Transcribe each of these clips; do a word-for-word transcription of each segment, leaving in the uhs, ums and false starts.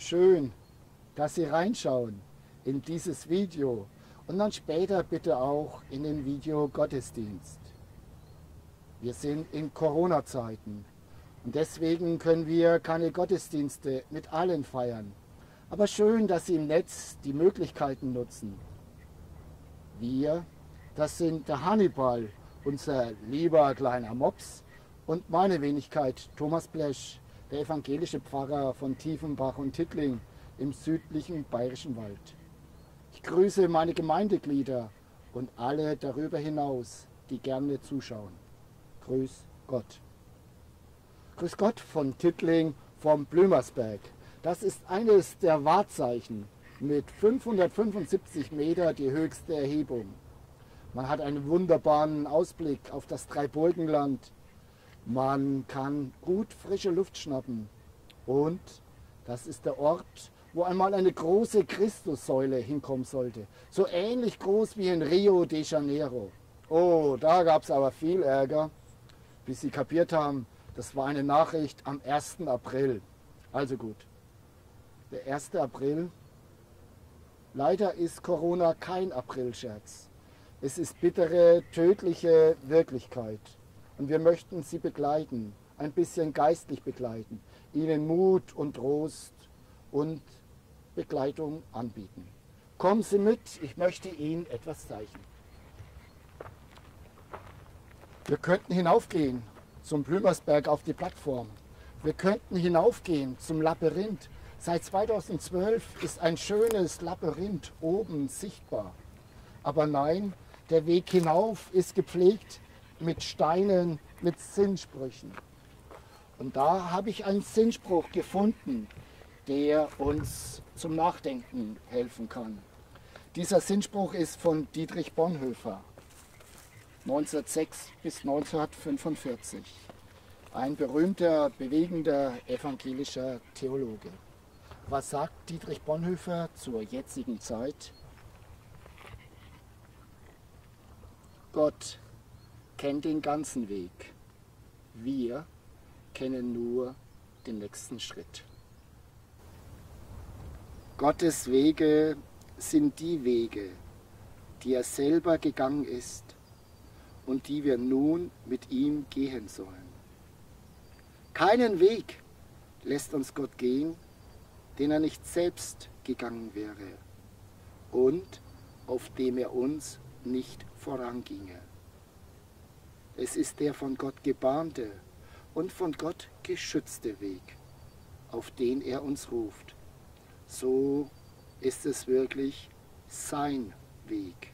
schön, dass Sie reinschauen in dieses Video und dann später bitte auch in den Videogottesdienst. Wir sind in Corona-Zeiten und deswegen können wir keine Gottesdienste mit allen feiern. Aber schön, dass Sie im Netz die Möglichkeiten nutzen. Wir, das sind der Hannibal, unser lieber kleiner Mops, und meine Wenigkeit Thomas Blesch, der evangelische Pfarrer von Tiefenbach und Tittling im südlichen Bayerischen Wald. Ich grüße meine Gemeindeglieder und alle darüber hinaus, die gerne zuschauen. Grüß Gott. Grüß Gott von Tittling vom Blömersberg. Das ist eines der Wahrzeichen mit fünfhundertfünfundsiebzig Meter die höchste Erhebung. Man hat einen wunderbaren Ausblick auf das Dreiburgenland. Man kann gut frische Luft schnappen. Und das ist der Ort, wo einmal eine große Christussäule hinkommen sollte. So ähnlich groß wie in Rio de Janeiro. Oh, da gab es aber viel Ärger, bis sie kapiert haben, das war eine Nachricht am ersten April. Also gut, der erste April. Leider ist Corona kein Aprilscherz. Es ist bittere, tödliche Wirklichkeit. Und wir möchten Sie begleiten, ein bisschen geistlich begleiten, Ihnen Mut und Trost und Begleitung anbieten. Kommen Sie mit, ich möchte Ihnen etwas zeigen. Wir könnten hinaufgehen zum Blömersberg auf die Plattform. Wir könnten hinaufgehen zum Labyrinth. Seit zweitausendzwölf ist ein schönes Labyrinth oben sichtbar. Aber nein, der Weg hinauf ist gepflegt mit Steinen, mit Sinnsprüchen. Und da habe ich einen Sinnspruch gefunden, der uns zum Nachdenken helfen kann. Dieser Sinnspruch ist von Dietrich Bonhoeffer, neunzehnhundertsechs bis neunzehnhundertfünfundvierzig. Ein berühmter, bewegender evangelischer Theologe. Was sagt Dietrich Bonhoeffer zur jetzigen Zeit? Gott kennt den ganzen Weg. Wir kennen nur den nächsten Schritt. Gottes Wege sind die Wege, die er selber gegangen ist und die wir nun mit ihm gehen sollen. Keinen Weg lässt uns Gott gehen, den er nicht selbst gegangen wäre und auf dem er uns nicht voranginge. Es ist der von Gott gebahnte und von Gott geschützte Weg, auf den er uns ruft. So ist es wirklich sein Weg.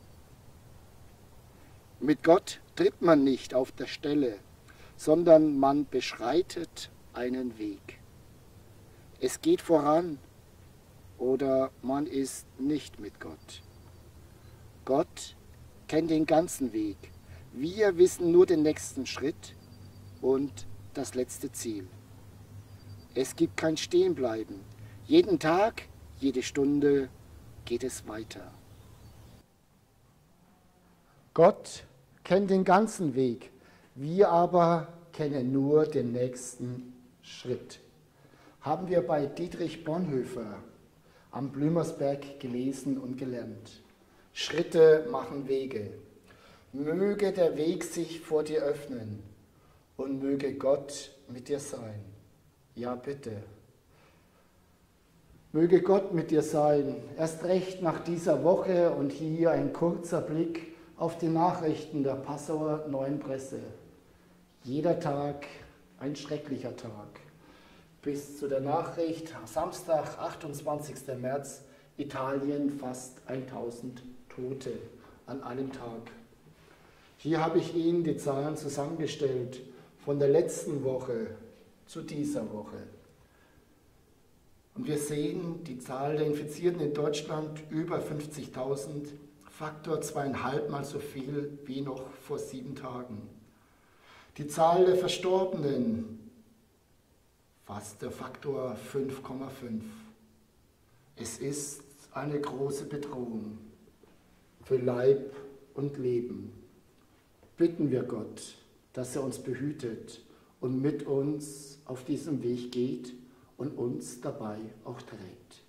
Mit Gott tritt man nicht auf der Stelle, sondern man beschreitet einen Weg. Es geht voran oder man ist nicht mit Gott. Gott kennt den ganzen Weg. Wir wissen nur den nächsten Schritt und das letzte Ziel. Es gibt kein Stehenbleiben. Jeden Tag, jede Stunde geht es weiter. Gott kennt den ganzen Weg. Wir aber kennen nur den nächsten Schritt. Haben wir bei Dietrich Bonhoeffer am Blömersberg gelesen und gelernt. Schritte machen Wege. Möge der Weg sich vor dir öffnen und möge Gott mit dir sein. Ja, bitte. Möge Gott mit dir sein, erst recht nach dieser Woche und hier ein kurzer Blick auf die Nachrichten der Passauer Neuen Presse. Jeder Tag ein schrecklicher Tag. Bis zu der Nachricht, Samstag, achtundzwanzigster März, Italien fast tausend Tote an einem Tag. Hier habe ich Ihnen die Zahlen zusammengestellt von der letzten Woche zu dieser Woche. Und wir sehen die Zahl der Infizierten in Deutschland über fünfzigtausend, Faktor zweieinhalb Mal so viel wie noch vor sieben Tagen. Die Zahl der Verstorbenen, fast der Faktor fünf Komma fünf. Es ist eine große Bedrohung für Leib und Leben. Bitten wir Gott, dass er uns behütet und mit uns auf diesem Weg geht und uns dabei auch trägt.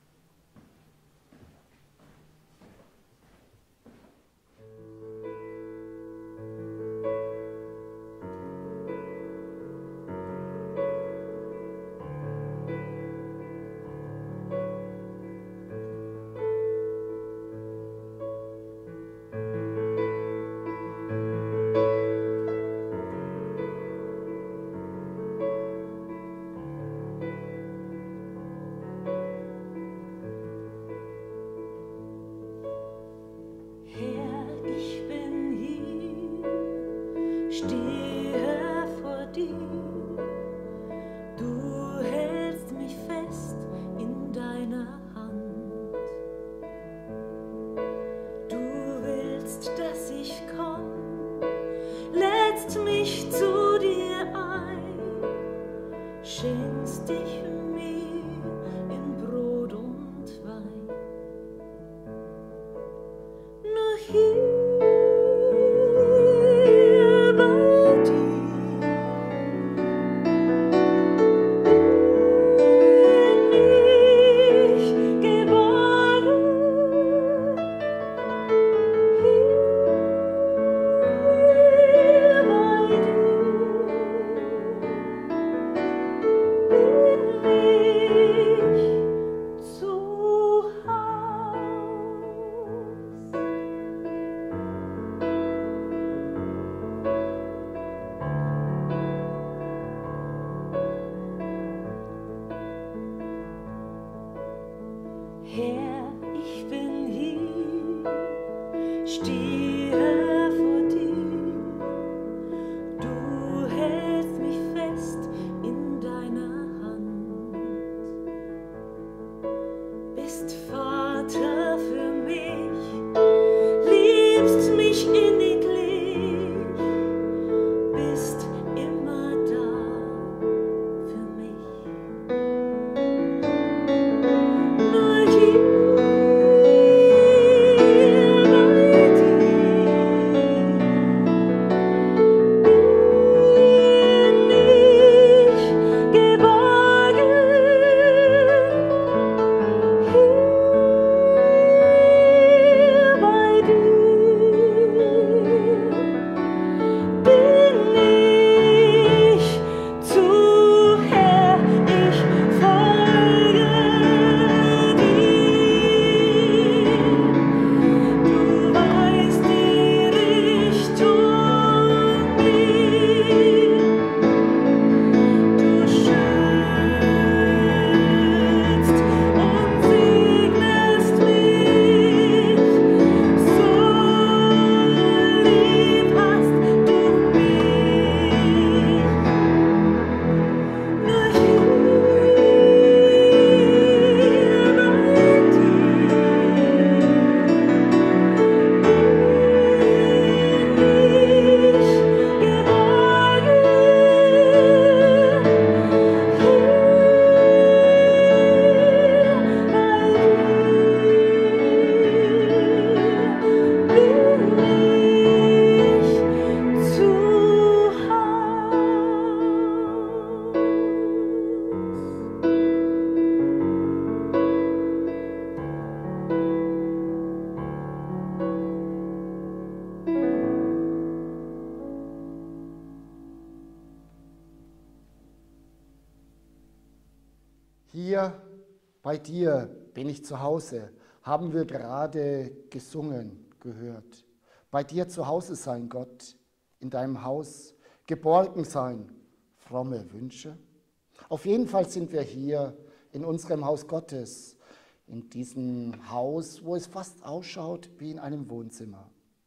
Hier bei dir bin ich zu Hause, haben wir gerade gesungen, gehört. Bei dir zu Hause sein, Gott, in deinem Haus, geborgen sein, fromme Wünsche. Auf jeden Fall sind wir hier in unserem Haus Gottes, in diesem Haus, wo es fast ausschaut wie in einem Wohnzimmer.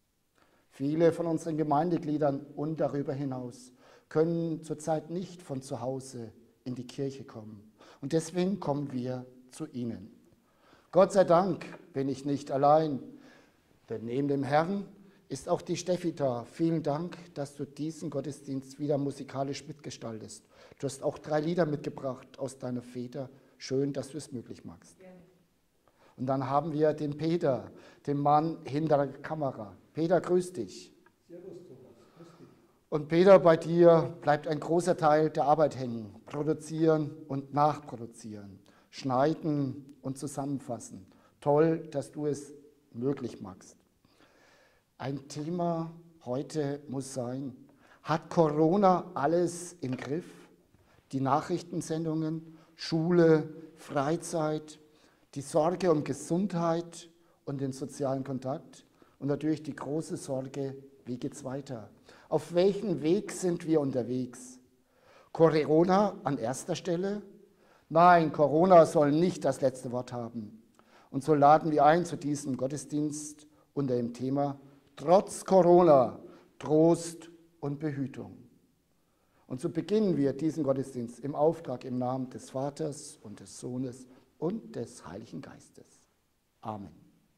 Viele von unseren Gemeindegliedern und darüber hinaus können zurzeit nicht von zu Hause in die Kirche kommen. Und deswegen kommen wir zu ihnen. Gott sei Dank bin ich nicht allein, denn neben dem Herrn ist auch die Steffi da. Vielen Dank, dass du diesen Gottesdienst wieder musikalisch mitgestaltest. Du hast auch drei Lieder mitgebracht aus deiner Feder. Schön, dass du es möglich machst. Gerne. Und dann haben wir den Peter, den Mann hinter der Kamera. Peter, grüß dich. Servus, Thomas. Grüß dich. Und Peter, bei dir bleibt ein großer Teil der Arbeit hängen. Produzieren und nachproduzieren, schneiden und zusammenfassen. Toll, dass du es möglich machst. Ein Thema heute muss sein, hat Corona alles im Griff? Die Nachrichtensendungen, Schule, Freizeit, die Sorge um Gesundheit und den sozialen Kontakt und natürlich die große Sorge, wie geht's weiter? Auf welchem Weg sind wir unterwegs? Corona an erster Stelle? Nein, Corona soll nicht das letzte Wort haben. Und so laden wir ein zu diesem Gottesdienst unter dem Thema Trotz Corona, Trost und Behütung. Und so beginnen wir diesen Gottesdienst im Auftrag im Namen des Vaters und des Sohnes und des Heiligen Geistes. Amen.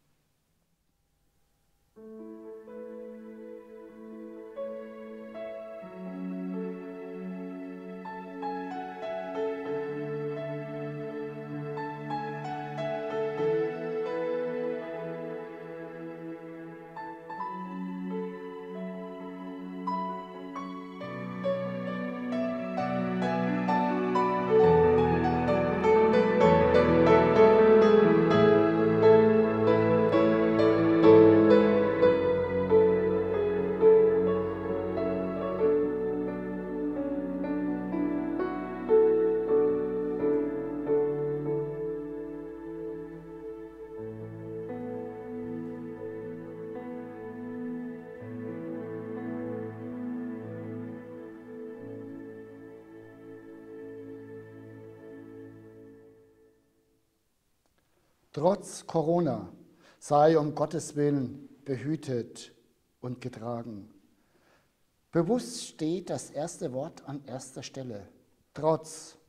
Trotz Corona sei um Gottes Willen behütet und getragen. Bewusst steht das erste Wort an erster Stelle, trotz.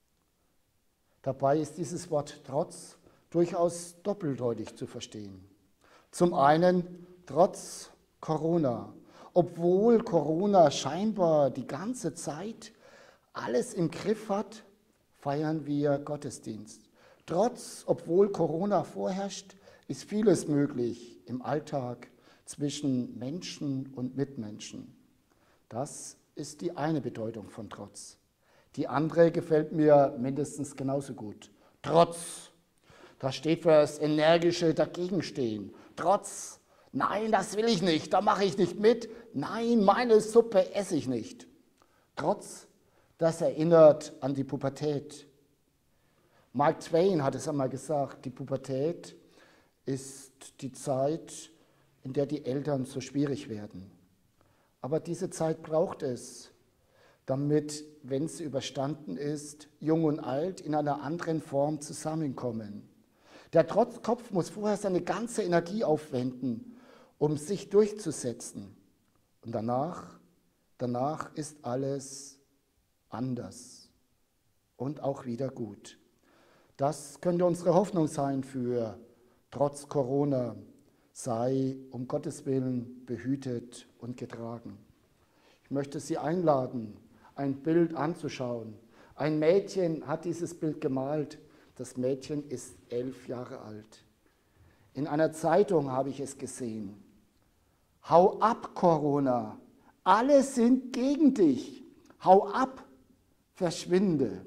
Dabei ist dieses Wort trotz durchaus doppeldeutig zu verstehen. Zum einen trotz Corona, obwohl Corona scheinbar die ganze Zeit alles im Griff hat, feiern wir Gottesdienst. Trotz, obwohl Corona vorherrscht, ist vieles möglich im Alltag zwischen Menschen und Mitmenschen. Das ist die eine Bedeutung von Trotz. Die andere gefällt mir mindestens genauso gut. Trotz, da steht für das energische Dagegenstehen. Trotz, nein, das will ich nicht, da mache ich nicht mit. Nein, meine Suppe esse ich nicht. Trotz, das erinnert an die Pubertät. Mark Twain hat es einmal gesagt, die Pubertät ist die Zeit, in der die Eltern so schwierig werden. Aber diese Zeit braucht es, damit, wenn sie überstanden ist, Jung und Alt in einer anderen Form zusammenkommen. Der Trotzkopf muss vorher seine ganze Energie aufwenden, um sich durchzusetzen. Und danach, danach ist alles anders und auch wieder gut. Das könnte unsere Hoffnung sein für trotz Corona, sei um Gottes Willen behütet und getragen. Ich möchte Sie einladen, ein Bild anzuschauen. Ein Mädchen hat dieses Bild gemalt. Das Mädchen ist elf Jahre alt. In einer Zeitung habe ich es gesehen. Hau ab, Corona! Alle sind gegen dich! Hau ab! Verschwinde!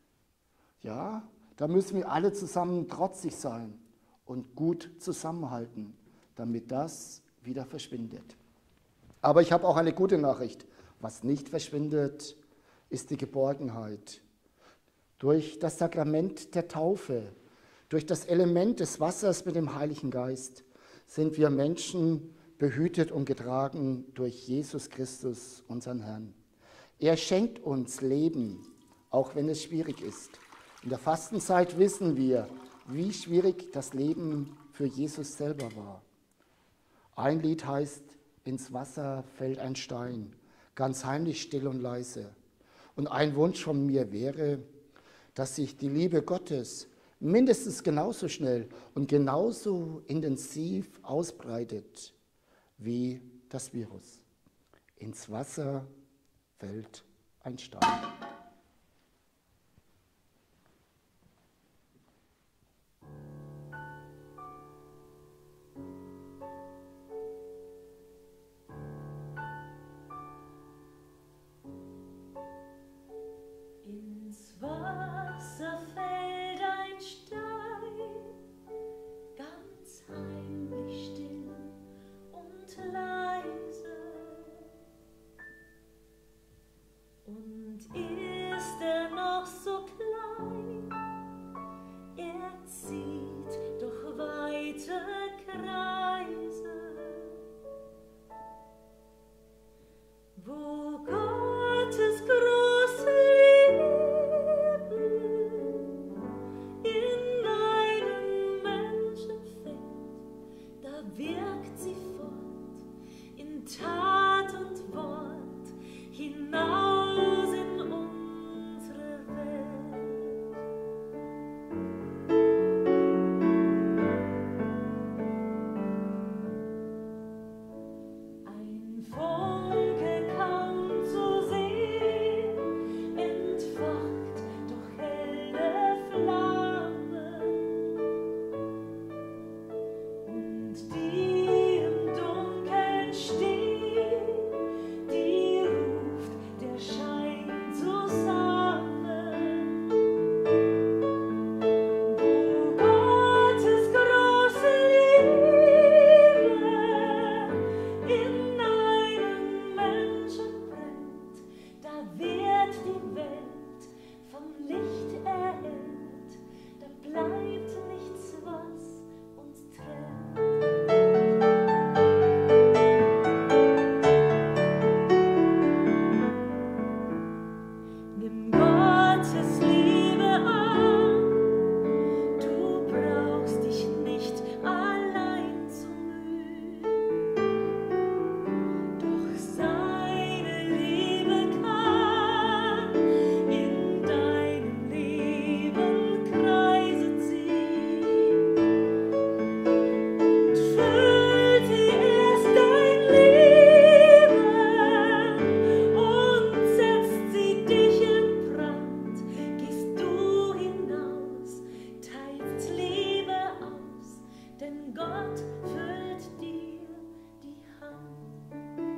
Ja, da müssen wir alle zusammen trotzig sein und gut zusammenhalten, damit das wieder verschwindet. Aber ich habe auch eine gute Nachricht. Was nicht verschwindet, ist die Geborgenheit. Durch das Sakrament der Taufe, durch das Element des Wassers mit dem Heiligen Geist sind wir Menschen behütet und getragen durch Jesus Christus, unseren Herrn. Er schenkt uns Leben, auch wenn es schwierig ist. In der Fastenzeit wissen wir, wie schwierig das Leben für Jesus selber war. Ein Lied heißt, ins Wasser fällt ein Stein, ganz heimlich, still und leise. Und ein Wunsch von mir wäre, dass sich die Liebe Gottes mindestens genauso schnell und genauso intensiv ausbreitet wie das Virus. Ins Wasser fällt ein Stein. zieht durch weite Kreise, wo Gottes große Liebe in einen Menschen fällt, da wirkt sie fort in Tat und Wort hinaus in unsere Welt. Ein Funke kaum zu sehen, entfacht durch helle Flamme, und die im Dunkeln stehen, die ruft der Schein zusammen. Wo Gottes große Liebe in einem Menschen brennt, da wird die Welt vom Licht erhellt, da bleibt nichts, was uns trennt. Nimm Gottes Liebe an, du brauchst dich nicht allein zu mühen, doch seine Liebe kann in deinem Leben Kreise ziehen und füllt wie erst dein Leben und setzt sie dich in Brand. Gehst du hinaus, teilst Liebe aus, denn Gott füllt dir die Hand.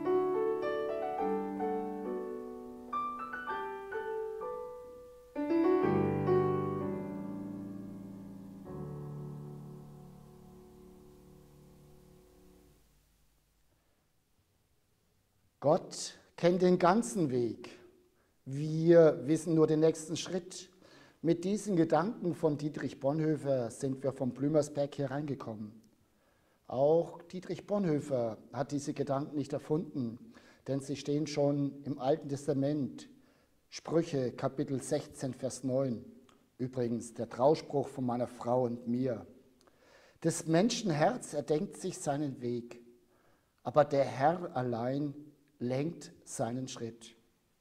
Gott kennt den ganzen Weg. Wir wissen nur den nächsten Schritt. Mit diesen Gedanken von Dietrich Bonhoeffer sind wir vom Blümersberg hier reingekommen. Auch Dietrich Bonhoeffer hat diese Gedanken nicht erfunden, denn sie stehen schon im Alten Testament. Sprüche, Kapitel sechzehn, Vers neun. Übrigens der Trauspruch von meiner Frau und mir. Des Menschen Herz erdenkt sich seinen Weg, aber der Herr allein lenkt seinen Schritt.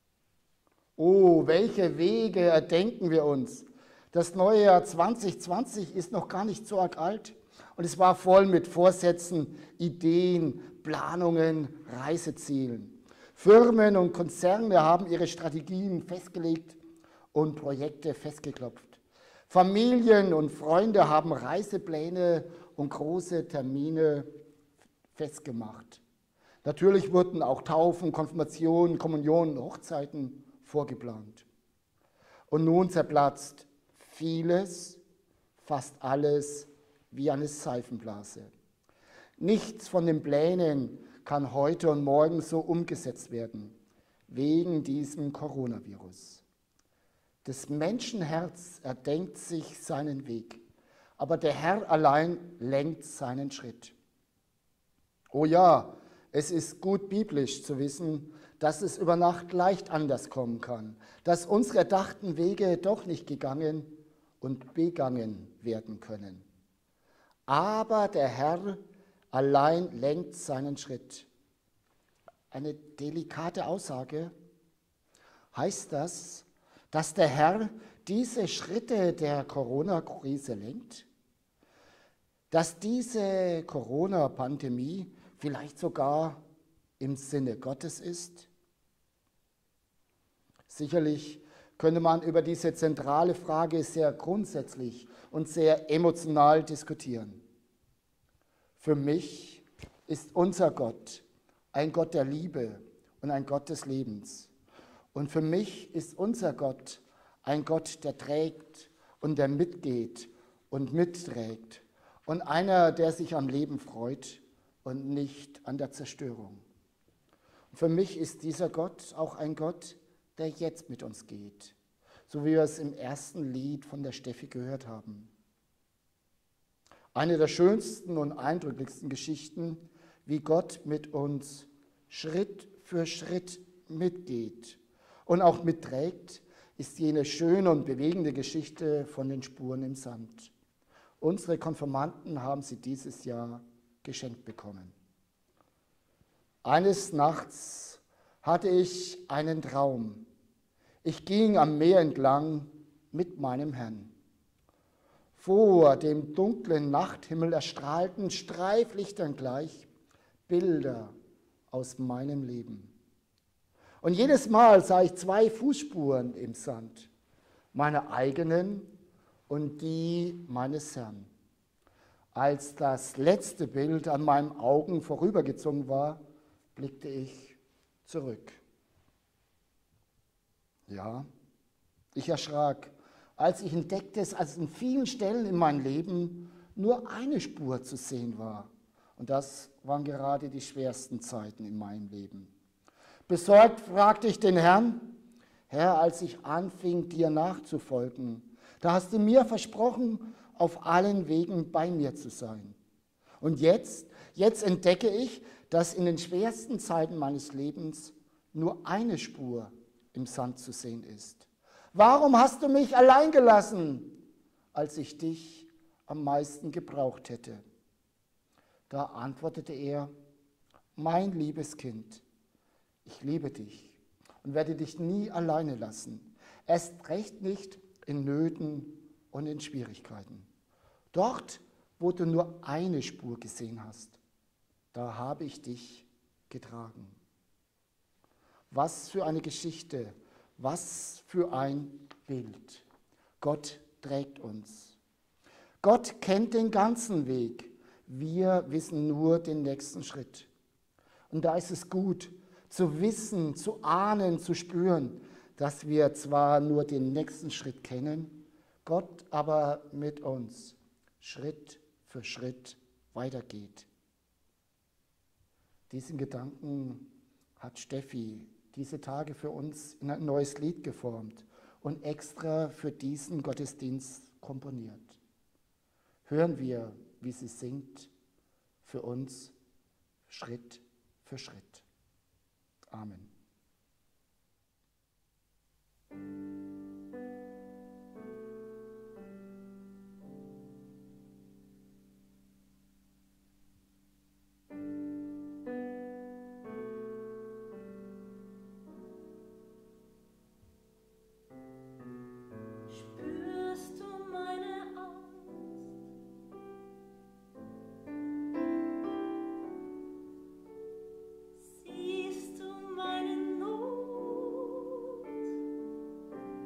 Oh, welche Wege erdenken wir uns. Das neue Jahr zwanzig zwanzig ist noch gar nicht so arg alt und es war voll mit Vorsätzen, Ideen, Planungen, Reisezielen. Firmen und Konzerne haben ihre Strategien festgelegt und Projekte festgeklopft. Familien und Freunde haben Reisepläne und große Termine festgemacht. Natürlich wurden auch Taufen, Konfirmationen, Kommunionen, Hochzeiten vorgeplant. Und nun zerplatzt vieles, fast alles, wie eine Seifenblase. Nichts von den Plänen kann heute und morgen so umgesetzt werden, wegen diesem Coronavirus. Das Menschenherz erdenkt sich seinen Weg, aber der Herr allein lenkt seinen Schritt. Oh ja, es ist gut biblisch zu wissen, dass es über Nacht leicht anders kommen kann, dass unsere erdachten Wege doch nicht gegangen und begangen werden können. Aber der Herr allein lenkt seinen Schritt. Eine delikate Aussage. Heißt das, dass der Herr diese Schritte der Corona-Krise lenkt? Dass diese Corona-Pandemie vielleicht sogar im Sinne Gottes ist? Sicherlich könnte man über diese zentrale Frage sehr grundsätzlich und sehr emotional diskutieren. Für mich ist unser Gott ein Gott der Liebe und ein Gott des Lebens. Und für mich ist unser Gott ein Gott, der trägt und der mitgeht und mitträgt und einer, der sich am Leben freut und nicht an der Zerstörung. Und für mich ist dieser Gott auch ein Gott, der jetzt mit uns geht, so wie wir es im ersten Lied von der Steffi gehört haben. Eine der schönsten und eindrücklichsten Geschichten, wie Gott mit uns Schritt für Schritt mitgeht und auch mitträgt, ist jene schöne und bewegende Geschichte von den Spuren im Sand. Unsere Konfirmanden haben sie dieses Jahr geschenkt bekommen. Eines Nachts hatte ich einen Traum. Ich ging am Meer entlang mit meinem Herrn. Vor dem dunklen Nachthimmel erstrahlten Streiflichtern gleich Bilder aus meinem Leben. Und jedes Mal sah ich zwei Fußspuren im Sand, meine eigenen und die meines Herrn. Als das letzte Bild an meinen Augen vorübergezogen war, blickte ich zurück. Ja, ich erschrak, als ich entdeckte, dass an vielen Stellen in meinem Leben nur eine Spur zu sehen war. Und das waren gerade die schwersten Zeiten in meinem Leben. Besorgt fragte ich den Herrn: Herr, als ich anfing, dir nachzufolgen, da hast du mir versprochen, auf allen Wegen bei mir zu sein. Und jetzt, jetzt entdecke ich, dass in den schwersten Zeiten meines Lebens nur eine Spur im Sand zu sehen ist. Warum hast du mich allein gelassen, als ich dich am meisten gebraucht hätte? Da antwortete er: Mein liebes Kind, ich liebe dich und werde dich nie alleine lassen. Erst recht nicht in Nöten und in Schwierigkeiten. Dort, wo du nur eine Spur gesehen hast, da habe ich dich getragen. Was für eine Geschichte, was für ein Bild. Gott trägt uns. Gott kennt den ganzen Weg. Wir wissen nur den nächsten Schritt. Und da ist es gut, zu wissen, zu ahnen, zu spüren, dass wir zwar nur den nächsten Schritt kennen, Gott aber mit uns Schritt für Schritt weitergeht. Diesen Gedanken hat Steffi diese Tage für uns in ein neues Lied geformt und extra für diesen Gottesdienst komponiert. Hören wir, wie sie singt, für uns Schritt für Schritt. Amen. Spürst du meine Angst? Siehst du meine Not?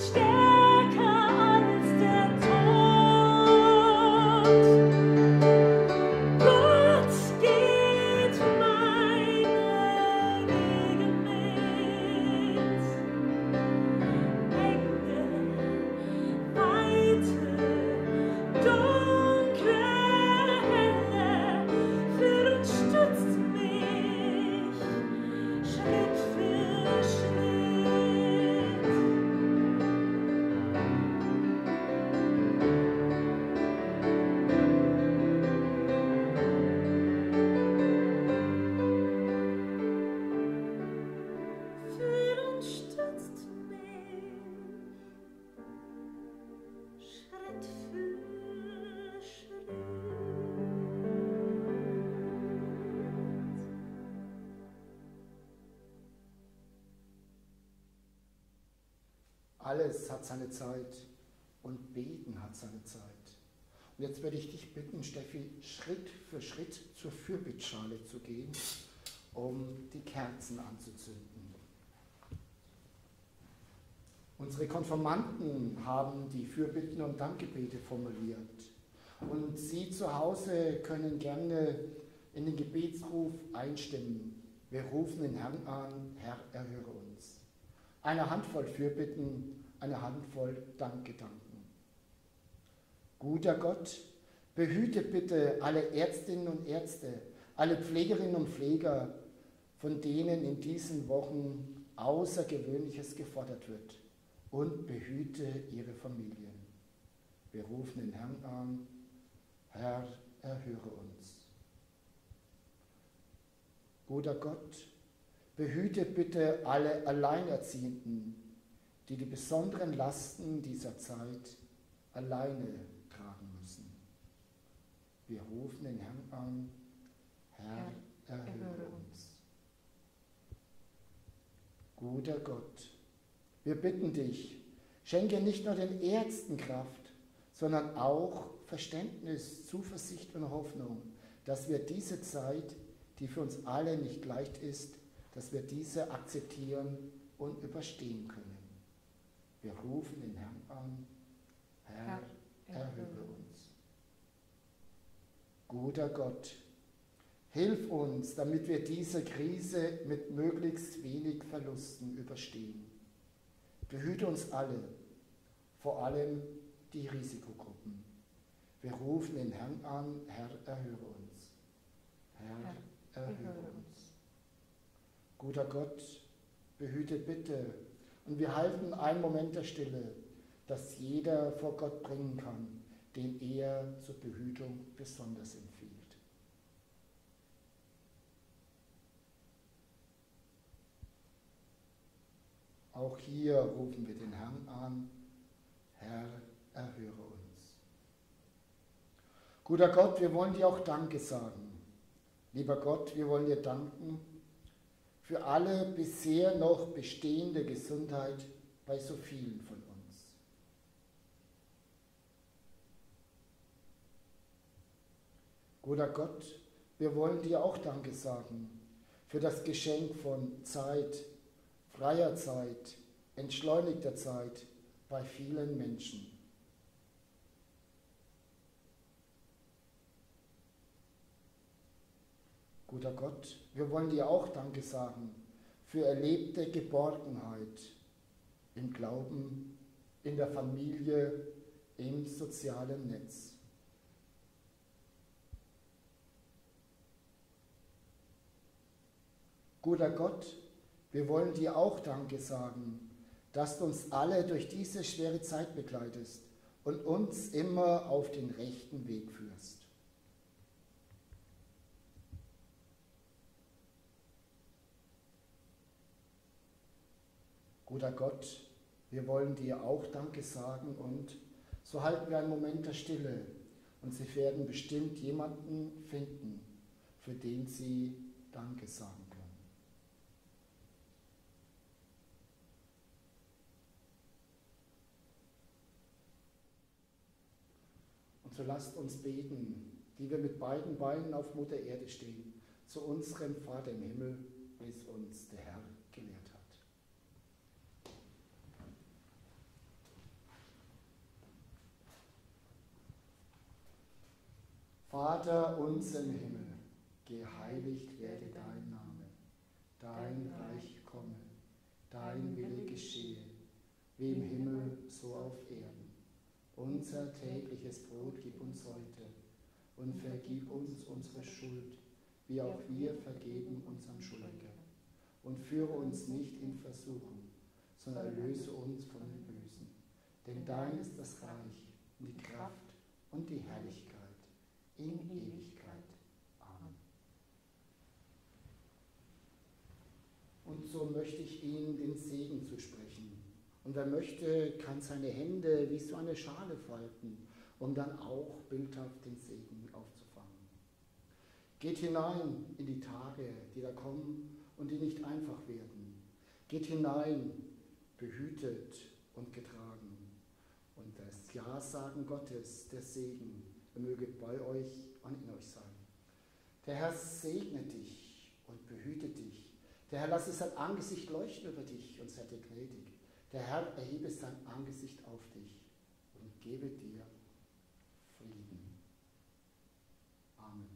stärker als der Tod. Gott geht meine Wege mit. Enge, weite, dunkle, helle, führt und stützt mich Schritt für Schritt. Führt und stützt mich Schritt für Schritt. Alles hat seine Zeit und Beten hat seine Zeit. Und jetzt würde ich dich bitten, Steffi, Schritt für Schritt zur Fürbittschale zu gehen, um die Kerzen anzuzünden. Unsere Konfirmanden haben die Fürbitten und Dankgebete formuliert. Und Sie zu Hause können gerne in den Gebetsruf einstimmen. Wir rufen den Herrn an, Herr, erhöre uns. Eine Handvoll Fürbitten, eine Handvoll Dankgedanken. Guter Gott, behüte bitte alle Ärztinnen und Ärzte, alle Pflegerinnen und Pfleger, von denen in diesen Wochen Außergewöhnliches gefordert wird, und behüte ihre Familien. Wir rufen den Herrn an, Herr, erhöre uns. Guter Gott, behüte bitte alle Alleinerziehenden, die die besonderen Lasten dieser Zeit alleine tragen müssen. Wir rufen den Herrn an, Herr, erhöre uns. Guter Gott, wir bitten dich, schenke nicht nur den Ärzten Kraft, sondern auch Verständnis, Zuversicht und Hoffnung, dass wir diese Zeit, die für uns alle nicht leicht ist, dass wir diese akzeptieren und überstehen können. Wir rufen den Herrn an, Herr, erhöre uns. Guter Gott, hilf uns, damit wir diese Krise mit möglichst wenig Verlusten überstehen. Behüte uns alle, vor allem die Risikogruppen. Wir rufen den Herrn an, Herr, erhöre uns. Herr, erhöre uns. Guter Gott, behüte bitte. Und wir halten einen Moment der Stille, dass jeder vor Gott bringen kann, den er zur Behütung besonders empfiehlt. Auch hier rufen wir den Herrn an, Herr, erhöre uns. Guter Gott, wir wollen dir auch Danke sagen. Lieber Gott, wir wollen dir danken für alle bisher noch bestehende Gesundheit bei so vielen von uns. Guter Gott, wir wollen dir auch Danke sagen für das Geschenk von Zeit, freier Zeit, entschleunigter Zeit bei vielen Menschen. Guter Gott, wir wollen dir auch Danke sagen für erlebte Geborgenheit im Glauben, in der Familie, im sozialen Netz. Guter Gott, wir wollen dir auch Danke sagen, dass du uns alle durch diese schwere Zeit begleitest und uns immer auf den rechten Weg führst. Guter Gott, wir wollen dir auch Danke sagen und so halten wir einen Moment der Stille und Sie werden bestimmt jemanden finden, für den Sie Danke sagen können. Und so lasst uns beten, die wir mit beiden Beinen auf Mutter Erde stehen, zu unserem Vater im Himmel, wie es uns der Herr gelehrt hat. Vater unser im Himmel, geheiligt werde dein Name, dein Reich komme, dein Wille geschehe, wie im Himmel so auf Erden. Unser tägliches Brot gib uns heute und vergib uns unsere Schuld, wie auch wir vergeben unseren Schuldigern. Und führe uns nicht in Versuchung, sondern erlöse uns von dem Bösen. Denn dein ist das Reich und die Kraft und die Herrlichkeit in Ewigkeit. Amen. Und so möchte ich Ihnen den Segen zusprechen. Und wer möchte, kann seine Hände wie so eine Schale falten, um dann auch bildhaft den Segen aufzufangen. Geht hinein in die Tage, die da kommen und die nicht einfach werden. Geht hinein, behütet und getragen. Und das Ja-Sagen Gottes, der Segen, er möge bei euch und in euch sein. Der Herr segne dich und behüte dich. Der Herr lasse sein Angesicht leuchten über dich und sei dir gnädig. Der Herr erhebe sein Angesicht auf dich und gebe dir Frieden. Amen.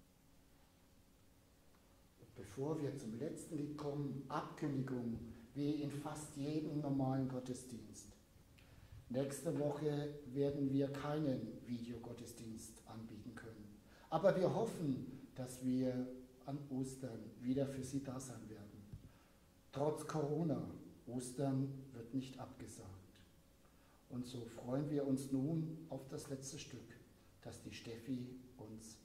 Und bevor wir zum letzten Lied kommen, Abkündigung, wie in fast jedem normalen Gottesdienst. Nächste Woche werden wir keinen Videogottesdienst anbieten können. Aber wir hoffen, dass wir an Ostern wieder für Sie da sein werden. Trotz Corona, Ostern wird nicht abgesagt. Und so freuen wir uns nun auf das letzte Stück, das die Steffi uns